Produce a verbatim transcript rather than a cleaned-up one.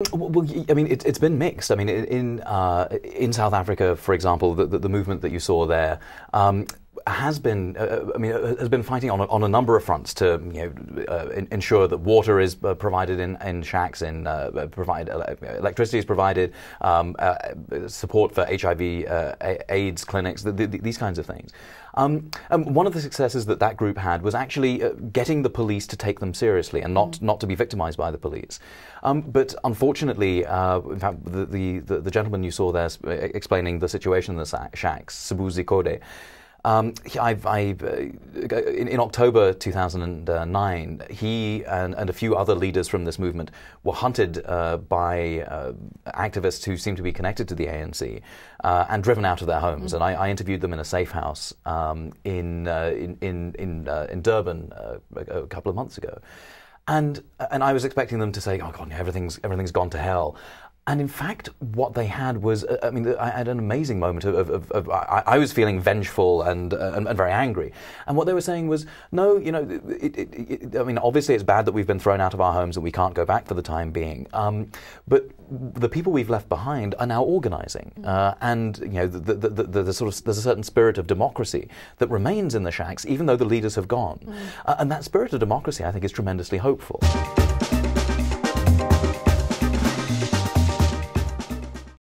well, I mean, it, it's been mixed. I mean, in uh, in South Africa, for example, the, the, the movement that you saw there um, has been, uh, I mean, has been fighting on a, on a number of fronts to, you know, uh, in, ensure that water is uh, provided in, in shacks, in uh, provide electricity is provided, um, uh, support for H I V uh, AIDS clinics, the, the, these kinds of things. Um, and one of the successes that that group had was actually uh, getting the police to take them seriously and not, mm. not to be victimized by the police. Um, but unfortunately, uh, in fact, the, the, the, the gentleman you saw there explaining the situation in the shacks, Sibuzi Kode, Um, I, I, uh, in, in October two thousand nine, he and, and a few other leaders from this movement were hunted uh, by uh, activists who seemed to be connected to the A N C uh, and driven out of their homes. Mm-hmm. And I, I interviewed them in a safe house um, in, uh, in in in, uh, in Durban uh, a, a couple of months ago, and and I was expecting them to say, "Oh God, everything's everything's gone to hell." And in fact, what they had was, uh, I mean, I had an amazing moment of, of, of I, I was feeling vengeful and, uh, and and very angry. And what they were saying was, no, you know, it, it, it, I mean, obviously it's bad that we've been thrown out of our homes and we can't go back for the time being. Um, but the people we've left behind are now organizing. Uh, and, you know, the, the, the, the, the sort of, there's a certain spirit of democracy that remains in the shacks, even though the leaders have gone. Mm. Uh, and that spirit of democracy, I think, is tremendously hopeful.